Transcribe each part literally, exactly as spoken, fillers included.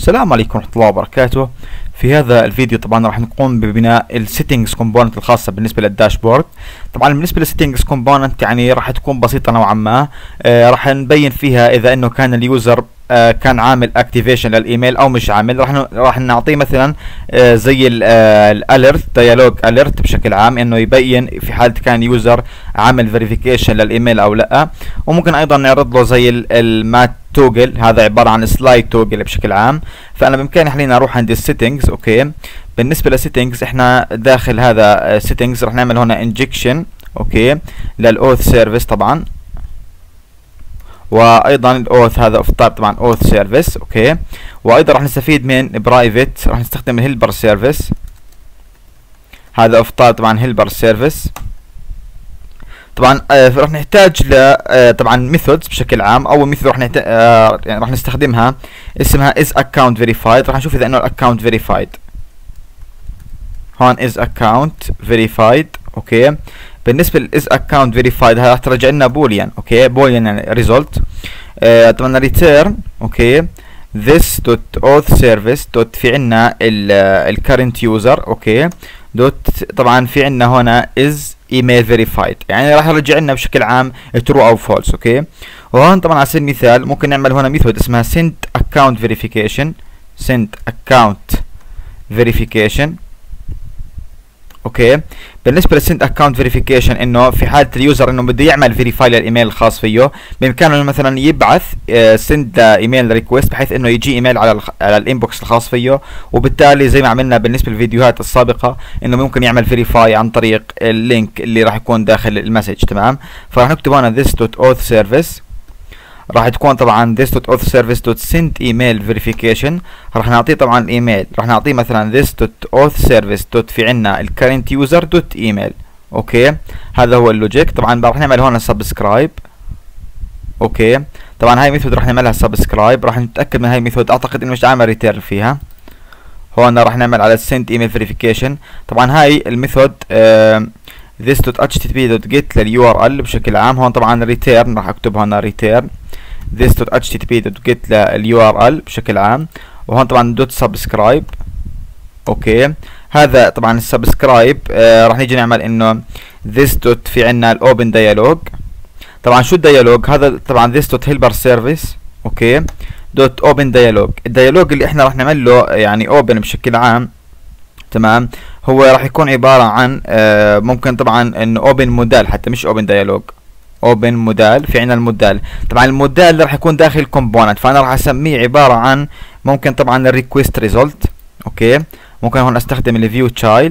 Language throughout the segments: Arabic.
السلام عليكم ورحمة الله وبركاته. في هذا الفيديو طبعا راح نقوم ببناء السيتنجز كومبوننت الخاصة بالنسبة للداشبورد. طبعا بالنسبة للسيتنجز كومبوننت يعني راح تكون بسيطة نوعا ما. آه راح نبين فيها اذا انه كان اليوزر آه كان عامل اكتيفيشن للايميل او مش عامل. راح راح نعطيه مثلا آه زي الاليرت ديالوج اليرت بشكل عام، انه يبين في حالة كان يوزر عامل فيريفيكيشن للايميل او لا. وممكن ايضا نعرض له زي المات توجل، هذا عبارة عن سلايد توجل بشكل عام. فانا بامكاني حاليا اروح عند السيتنجز. اوكي، بالنسبة للسيتنجز احنا داخل هذا سيتنجز راح نعمل هنا انجكشن اوكي للاوث سيرفيس طبعا، وايضا الاوث هذا اوف تايب طبعا اوث سيرفيس. اوكي، وايضا راح نستفيد من برايفت، راح نستخدم الهيلبر سيرفيس، هذا اوف تايب طبعا هيلبر سيرفيس. طبعا آه راح نحتاج ل آه طبعا ميثودز بشكل عام. اول ميثود راح نحتاج آه يعني راح نستخدمها اسمها is account verified. راح نشوف اذا انه الاكونت verified. هون is account verified. اوكي، بالنسبه لل is account verified هذا راح ترجع لنا بوليان. اوكي، بوليان يعني result. آه طبعا return اوكي this dot auth service dot في عندنا ال current user. اوكي، دوت طبعا في عندنا هنا is email verified، يعني راح يرجع لنا بشكل عام true او false. اوكي، وهون طبعا على سبيل المثال ممكن نعمل هنا ميثود اسمها send account verification. send account verification. اوكي، بالنسبه للسند اكونت فيريفيكيشن انه في حاله اليوزر انه بده يعمل فيريفاي للايميل الخاص فيه، بامكانه مثلا يبعث سند ايميل ريكويست بحيث انه يجي ايميل على على الانبوكس الخاص فيه، وبالتالي زي ما عملنا بالنسبه للفيديوهات السابقه انه ممكن يعمل فيريفاي عن طريق اللينك اللي راح يكون داخل المسج. تمام، فراح نكتب هنا this.auth service، راح تكون طبعا this.auth_service.send email verification. راح نعطيه طبعا الايميل، راح نعطيه مثلا this.auth_service. في عندنا الكرنت يوزر دوت ايميل. اوكي، هذا هو اللوجيك. طبعا راح نعمل هون سبسكرايب. اوكي، طبعا هاي ميثود راح نعملها سبسكرايب. راح نتاكد من هاي الميثود، اعتقد انه مش عامل ريتيرن فيها. هون راح نعمل على send email verification. طبعا هاي الميثود آه this.http.get لليو ار ال بشكل عام. هون طبعا return راح اكتب هنا return this.http.get لليو ار ال بشكل عام. وهون طبعا دوت سبسكرايب. اوكي، هذا طبعا السبسكرايب آه راح نيجي نعمل انه this dot في عندنا الاوبن ديالوج. طبعا شو الديالوج هذا؟ طبعا this dot helper service. اوكي، دوت اوبن ديالوج. الديالوج اللي احنا راح نعمل له يعني اوبن بشكل عام. تمام، هو راح يكون عبارة عن آه ممكن طبعا انه اوبن مودال، حتى مش اوبن ديالوج، اوبن مودال. في عندنا المودال، طبعا المودال راح يكون داخل كومبوننت، فانا راح اسميه عبارة عن ممكن طبعا الريكوست ريزولت. اوكي، ممكن هون استخدم الفيو تشايلد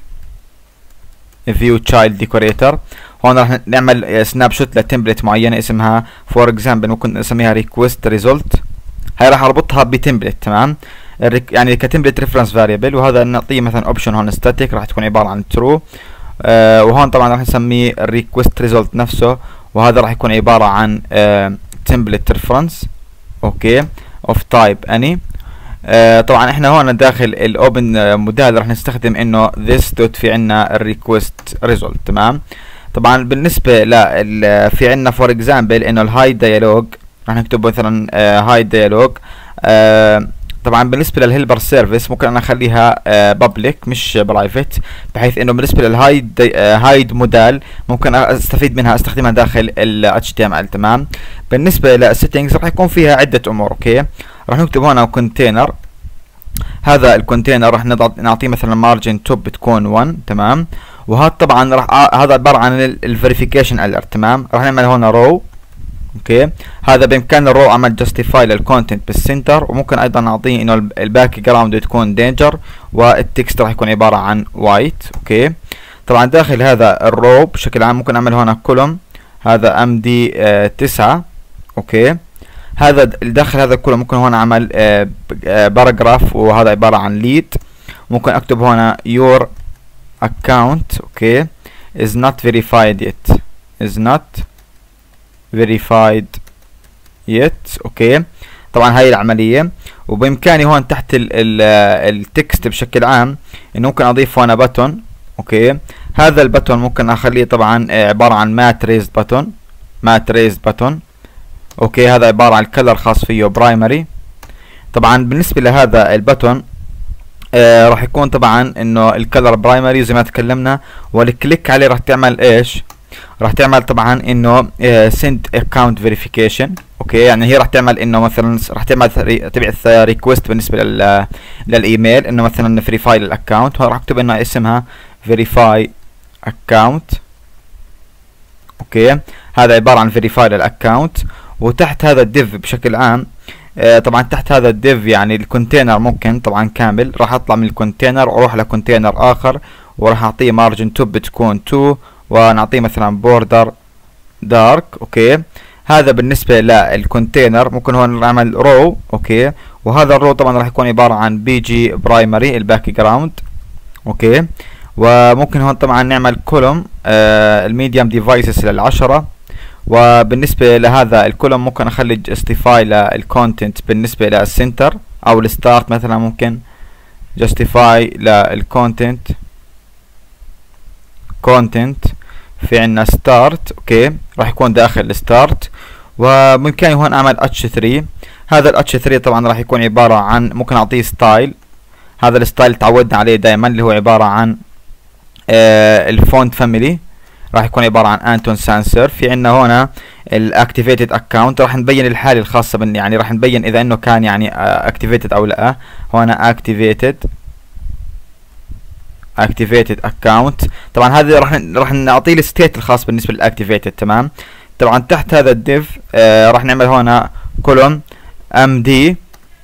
فيو تشايلد ديكوريتور. هون راح نعمل سناب شوت لتمبلت معينة اسمها فور اكزامبل، ممكن نسميها ريكوست ريزولت. هاي راح اربطها بتمبلت. تمام، يعني كتمبلت ريفرنس فاريبل، وهذا نعطيه مثلا اوبشن هون ستاتيك راح تكون عبارة عن ترو. آه وهون طبعا راح نسميه الريكوست ريزولت نفسه، وهذا راح يكون عبارة عن تمبلت ريفرنس. اوكي، اوف تايب اني. آه طبعا احنا هون داخل الاوبن مودال راح نستخدم انه this dot في عنا الريكوست ريزولت. تمام، طبعا بالنسبة ل في عنا فور اكزامبل انه الهايد ديالوج راح نكتب مثلا هايد ديالوج. آه طبعا بالنسبة للهيلبر سيرفيس ممكن انا اخليها بابليك uh, مش برايفت، بحيث انه بالنسبة للهايد هايد مودال ممكن استفيد منها استخدمها داخل ال اتش تي ام ال. تمام، بالنسبة للسيتنجز راح يكون فيها عدة امور. اوكي، راح نكتب هنا كونتينر. هذا الكونتينر راح نعطيه مثلا مارجن توب بتكون واحد. تمام، وهذا طبعا راح هذا عبارة عن الفيريفيكيشن اليرت. تمام، راح نعمل هنا رو. اوكي، هذا بامكان الرو عمل جاستيفاي للكونتنت بالسنتر، وممكن ايضا نعطيه انه الباك جراوند تكون دينجر، والتكست راح يكون عباره عن وايت. اوكي، طبعا داخل هذا الرو بشكل عام ممكن اعمل هنا كولوم، هذا ام دي تسعة. اوكي، هذا داخل هذا كله ممكن هنا اعمل آه آه باراجراف، وهذا عباره عن ليد. ممكن اكتب هنا your account اوكي is not verified yet is not verified yet. اوكي، طبعا هاي العملية. وبامكاني هون تحت التكست بشكل عام انه ممكن اضيف هنا بتون. اوكي، هذا البتون ممكن اخليه طبعا عبارة عن مات ريزد بتون مات ريزد بتون. اوكي، هذا عبارة عن الكلر خاص فيه برايمري. طبعا بالنسبة لهذا البتون آه راح يكون طبعا انه الكلر برايمري زي ما تكلمنا، والكليك عليه راح تعمل ايش؟ راح تعمل طبعا انه سند اكونت فيريفيكيشن. اوكي يعني هي راح تعمل انه مثلا راح تعمل تبعث ريكوست بالنسبه لل للايميل انه مثلا فيريفاي للاكونت، راح اكتب انه اسمها فيريفاي اكونت. اوكي هذا عباره عن فيريفاي للاكونت. وتحت هذا الديف بشكل عام آه طبعا تحت هذا الديف يعني الكونتينر ممكن طبعا كامل، راح اطلع من الكونتينر واروح لكونتينر اخر وراح اعطيه مارجن توب بتكون تو ونعطيه مثلا بوردر دارك. اوكي هذا بالنسبه للكونتينر. ممكن هون نعمل رو. اوكي وهذا الرو طبعا راح يكون عباره عن بي جي برايمري الباك جراوند. اوكي وممكن هون طبعا نعمل كولوم آه الميديم ديفايسز للعشرة. وبالنسبه لهذا الكولوم ممكن اخلي جاستيفاي للكونتنت بالنسبه للسنتر او الستارت مثلا، ممكن جاستيفاي للكونتنت كونتنت في عنا ستارت. اوكي راح يكون داخل الستارت. وممكن هون اعمل اتش ثري. هذا الاتش ثري طبعا راح يكون عباره عن ممكن اعطيه ستايل. هذا الستايل تعودنا عليه دائما اللي هو عباره عن آه الفونت فاميلي، راح يكون عباره عن انتون سانسر. في عنا هنا الاكتيفيتد اكونت راح نبين الحاله الخاصه بال يعني راح نبين اذا انه كان يعني اكتيفيتد او لا. هنا اكتيفيتد activated account. طبعا هذا راح راح نعطيه الستيت الخاص بالنسبه للاكتيفيتد. تمام. طبعا تحت هذا الديف آه راح نعمل هنا كولوم ام دي.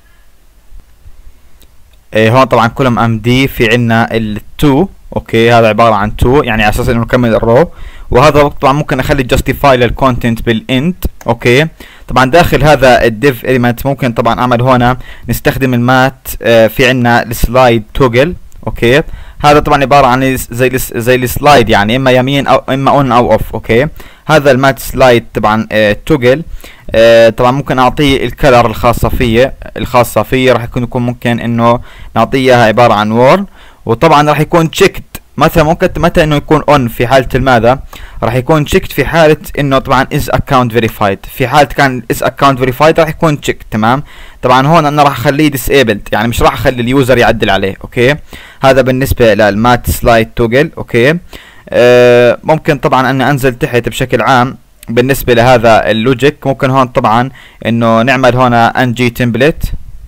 آه هون طبعا كولوم ام دي في عنا التو. اوكي هذا عباره عن تو يعني على اساس انه نكمل الرو. وهذا طبعا ممكن اخلي جاستيفاي للكونتنت بالاند. اوكي طبعا داخل هذا الديف اليمنت ممكن طبعا اعمل هنا نستخدم المات آه في عنا السلايد توجل. اوكي هذا طبعا عباره عن زي زي السلايد يعني اما يمين او اما اون او اوف. اوكي هذا المات سلايد طبعا آه توجل آه طبعا ممكن اعطيه الكلر الخاصه فيه الخاصه فيه راح يكون يكون ممكن انه نعطيه اياها عباره عن وورن. وطبعا راح يكون تشيكد مثلا ممكن متى انه يكون اون في حاله الماذا راح يكون تشيكد في حاله انه طبعا از اكونت فيريفايد. في حاله كان از اكونت فيريفايد راح يكون تشيك. تمام. طبعا هون انا راح اخليه ديسيبلد يعني مش راح اخلي اليوزر يعدل عليه. اوكي هذا بالنسبه للمات سلايد توجل. اوكي آه ممكن طبعا اني انزل تحت بشكل عام بالنسبه لهذا اللوجيك. ممكن هون طبعا انه نعمل هنا ان جي تمبلت.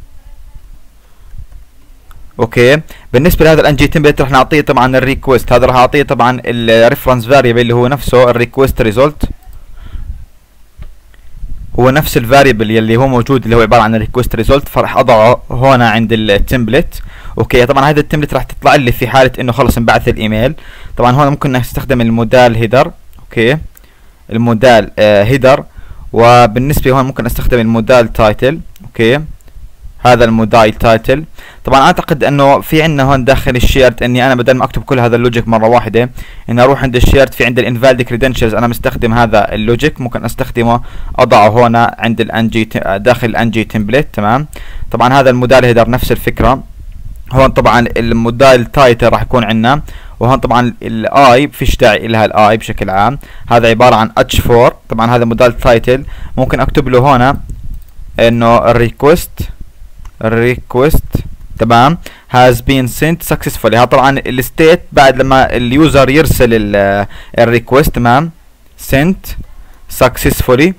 اوكي بالنسبه لهذا الان جي تمبلت راح نعطيه طبعا الريكوست. هذا راح اعطيه طبعا الريفرنس فاريبل اللي هو نفسه الريكوست ريزولت، هو نفس الفاريبل يلي هو موجود اللي هو عباره عن الريكوست ريزولت، فراح اضعه هنا عند التمبلت. اوكي طبعا هذا التمبلت راح تطلع لي في حاله انه خلص انبعث الايميل. طبعا هون ممكن نستخدم المودال هيدر. اوكي المودال آه هيدر. وبالنسبه هون ممكن استخدم المودال تايتل. اوكي هذا المودايل تايتل. طبعا اعتقد انه في عندنا هون داخل الشيرد اني انا بدل ما اكتب كل هذا اللوجيك مره واحده اني اروح عند الشيرد في عند الانفاليد كريدنشلز انا مستخدم هذا اللوجيك ممكن استخدمه اضعه هنا عند الانجي داخل الانجي تمبلت. تمام. طبعا هذا المودال هيدر نفس الفكره. هون طبعا المودايل تايتل راح يكون عندنا. وهون طبعا الاي فيش داعي لها الاي بشكل عام. هذا عباره عن اتش فور. طبعا هذا مودايل تايتل ممكن اكتب له هنا انه الريكوست request تمام has been sent successfully. ها طبعا الستيت بعد لما اليوزر يرسل الريكوست. تمام sent successfully.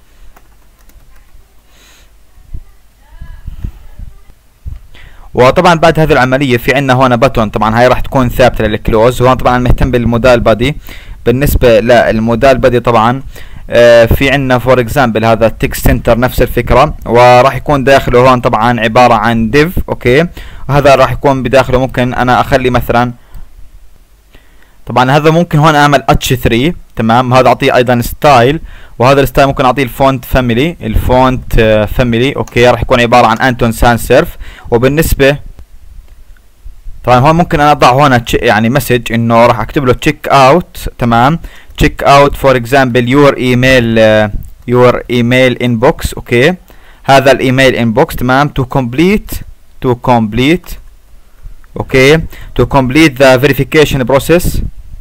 وطبعا بعد هذه العمليه في عندنا هون بتون. طبعا هاي راح تكون ثابته للكلوز. وهون طبعا مهتم بالمودال بادي. بالنسبه للمودال بادي طبعا آه في عندنا فور اكزامبل هذا التكست سنتر نفس الفكره وراح يكون داخله هون طبعا عباره عن ديف. اوكي وهذا راح يكون بداخله ممكن انا اخلي مثلا طبعا هذا ممكن هون اعمل اتش ثري. تمام. هذا اعطيه ايضا ستايل. وهذا الستايل ممكن اعطيه الفونت فاميلي الفونت آه فاميلي. اوكي راح يكون عباره عن انتون سان سيرف. وبالنسبه طبعا هون ممكن انا اضع هنا يعني مسج انه راح اكتب له تشيك اوت. تمام check out for example your email uh, your email inbox. اوكي هذا الايميل inbox. تمام to complete to complete اوكي to complete the verification process.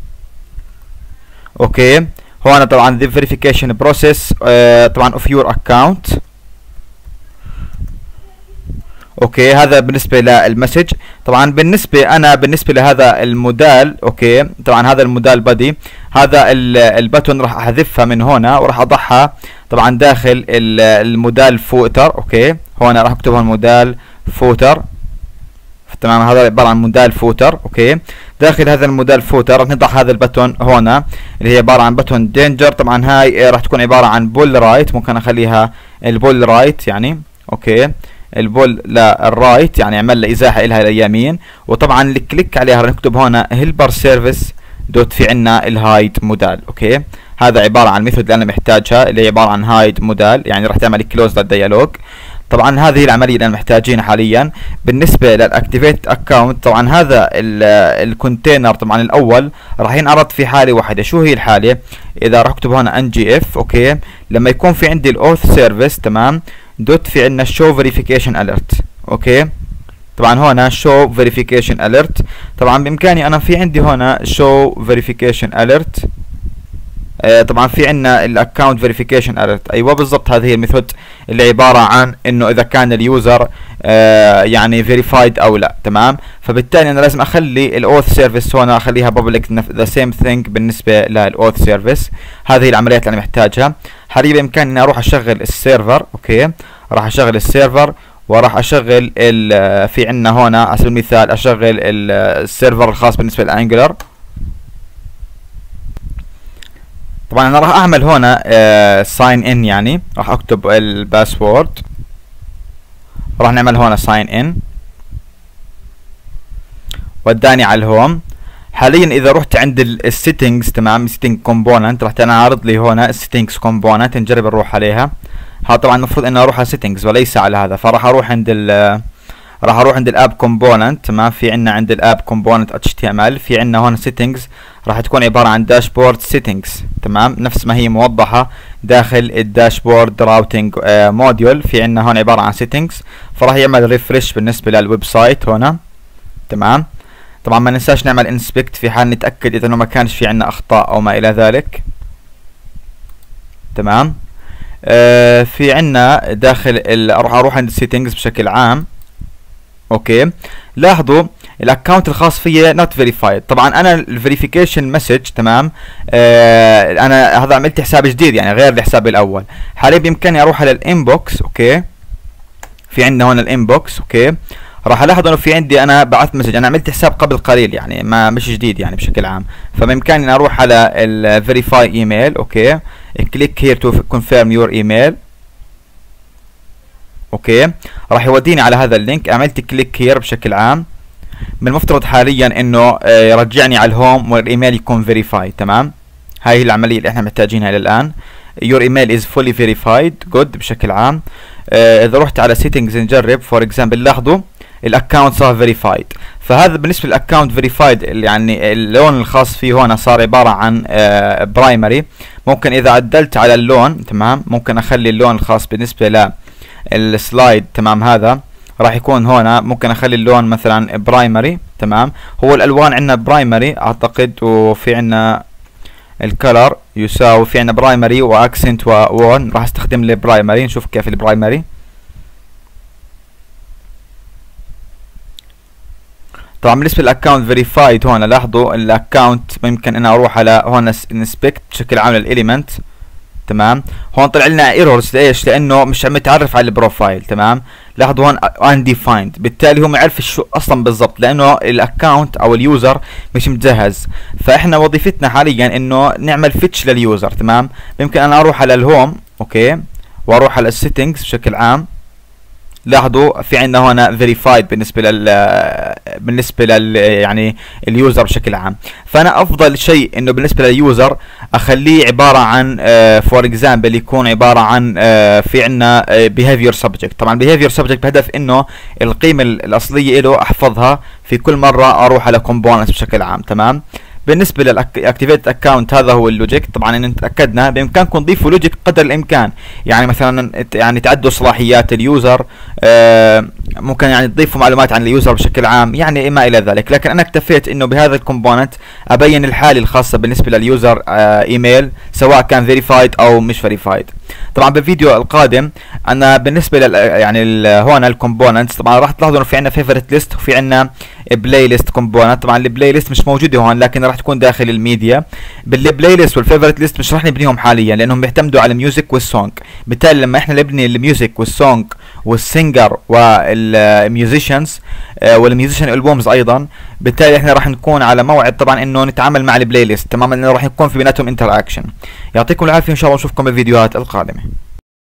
اوكي هون طبعا the verification process uh, طبعا of your account. اوكي هذا بالنسبه للمسج. طبعا بالنسبه انا بالنسبه لهذا المودال، اوكي طبعا هذا المودال بادي، هذا البتون راح احذفها من هنا وراح اضعها طبعا داخل المودال فوتر. اوكي هنا راح اكتب هون مودال فوتر، تمام هذا عباره عن مودال فوتر. اوكي داخل هذا المودال فوتر راح نضع هذا البتون هنا اللي هي عباره عن بتون دينجر. طبعا هاي راح تكون عباره عن بول رايت، ممكن اخليها البول رايت يعني. اوكي البول للرايت يعني عمل لها ازاحه الها لليمين. وطبعا الكليك عليها راح نكتب هنا هيلبر سيرفيس دوت في عندنا الهايد مودال. اوكي هذا عباره عن الميثود اللي انا محتاجها اللي هي عباره عن هايد مودال، يعني راح تعمل كلوز للديالوج. طبعا هذه العمليه اللي انا محتاجينها حاليا. بالنسبه للاكتيفيت اكونت طبعا هذا الكونتينر طبعا الاول راح ينعرض في حاله واحده. شو هي الحاله؟ اذا راح اكتب هنا ان جي اف، اوكي لما يكون في عندي الاوث سيرفيس تمام دوت في عندنا شو فيريفيكيشن اليرت. اوكي طبعا هنا شو فيريفيكيشن اليرت. طبعا بامكاني انا في عندي هنا شو فيريفيكيشن اليرت. آه طبعا في عندنا الاكونت فيريفيكيشن اليرت. ايوه بالضبط هذه هي الميثود اللي عباره عن انه اذا كان اليوزر آه يعني فيريفايد او لا. تمام فبالتالي انا لازم اخلي الاوث سيرفيس هنا اخليها بابليك ذا سيم ثينج بالنسبه للاوث سيرفيس. هذه العمليات اللي انا محتاجها حاليا. بامكاني اني اروح اشغل السيرفر. اوكي راح اشغل السيرفر وراح اشغل ال في عندنا هنا على سبيل المثال اشغل السيرفر الخاص بالنسبه للانجلر. طبعا انا راح اعمل هنا ساين ان، يعني راح اكتب الباسورد، راح نعمل هنا ساين ان وداني على الهوم. حاليا اذا رحت عند السيتنجز تمام السيتنج كومبوننت راح تنعرض لي هنا السيتنجز كومبوننت، نجرب نروح عليها. ها طبعا المفروض اني اروح على سيتنجز وليس على هذا، فراح اروح عند ال راح اروح عند الاب كومبوننت. تمام في عندنا عند الاب كومبوننت اتش تي ام ال في عندنا هون سيتنجز راح تكون عباره عن داشبورد سيتنجز. تمام نفس ما هي موضحه داخل الداشبورد راوتنج موديول. في عندنا هون عباره عن سيتنجز فراح يعمل ريفرش بالنسبه للويب سايت هنا. تمام طبعا ما ننساش نعمل انسبكت في حال نتاكد اذا انه ما كانش في عندنا اخطاء او ما الى ذلك. تمام آه في عندنا داخل اروح اروح عند السيتنجز بشكل عام. اوكي لاحظوا الاكونت الخاص فيا نوت فيريفايد. طبعا انا الفيريفيكيشن مسج تمام آه انا هذا عملت حساب جديد يعني غير الحساب الاول. حاليا بامكاني اروح على الانبوكس. اوكي في عندنا هون الانبوكس. اوكي راح الاحظ انه في عندي انا بعثت مسج، انا عملت حساب قبل قليل يعني ما مش جديد يعني بشكل عام، فبامكاني اني اروح على الفيريفاي ايميل. اوكي كليك هير تو كونفيرم يور ايميل. اوكي راح يوديني على هذا اللينك، عملت كليك هير بشكل عام. من المفترض حاليا انه يرجعني على الهوم والايميل يكون فيريفاي. تمام هاي هي العمليه اللي احنا محتاجينها الى الان. your email is fully verified good بشكل عام. آه اذا رحت على settings نجرب فور اكزامبل لاحظوا الاكونت صار فيريفايد. فهذا بالنسبه للاكونت فيريفايد يعني اللون الخاص فيه هنا صار عباره عن آه برايمري. ممكن اذا عدلت على اللون تمام ممكن اخلي اللون الخاص بالنسبه للسلايد تمام هذا راح يكون هنا ممكن اخلي اللون مثلا برايمري. تمام هو الالوان عندنا برايمري اعتقد، وفي عندنا الكلر يساوي في عندنا برايمري واكسنت وون. راح استخدم لي برايمري نشوف كيف البرايمري. طبعا بالنسبه للاكونت فيريفايد هون لاحظوا الاكونت ممكن انا اروح على هون انسبكت بشكل عام للاليمنت. تمام هون طلع لنا ايرورز ليش؟ لانه مش عم يتعرف على البروفايل. تمام لاحظوا هون undefined بالتالي هو ما يعرف شو اصلا بالضبط لانه الاكونت او اليوزر مش مجهز. فاحنا وظيفتنا حاليا انه نعمل فيتش لليوزر. تمام بيمكن انا اروح على الهوم. اوكي واروح على السيتنجز بشكل عام. لاحظوا في عندنا هنا فيريفايد بالنسبه لل بالنسبه لل يعني اليوزر بشكل عام. فانا افضل شيء انه بالنسبه لليوزر اخليه عباره عن فور uh, اكزامبل يكون عباره عن uh, في عندنا بيهافير سبجكت. طبعا بيهافير سبجكت بهدف انه القيمه الاصليه له احفظها في كل مره اروح على كومبوننتس بشكل عام. تمام بالنسبه للاكتيفيت اكونت هذا هو اللوجيك. طبعا ان تاكدنا بامكانكم تضيفوا لوجيك قدر الامكان، يعني مثلا يعني تعدوا صلاحيات اليوزر، آه ممكن يعني تضيفوا معلومات عن اليوزر بشكل عام، يعني ما الى ذلك. لكن انا اكتفيت انه بهذا الكومبوننت ابين الحاله الخاصه بالنسبه لليوزر آه ايميل سواء كان فيريفايد او مش فيريفايد. طبعا بالفيديو القادم انا بالنسبه لل يعني هون الكومبوننتس طبعا راح تلاحظوا انه في عندنا فيفورت ليست وفي عندنا بلاي ليست كومبوننت. طبعا البلاي ليست مش موجوده هون لكن راح تكون داخل الميديا. بالبلاي ليست والفيفورت ليست مش راح نبنيهم حاليا لانهم بيعتمدوا على الميوزك والسونج. بالتالي لما احنا نبني الميوزك والسونج والسينجر والميوزيشنز والميوزيشن البومز ايضا، بالتالي احنا راح نكون على موعد طبعا انه نتعامل مع البلاي ليست تماما، لانه راح يكون في بيناتهم انتر اكشن. يعطيكم العافيه، ان شاء الله نشوفكم بالفيديوهات القادمه.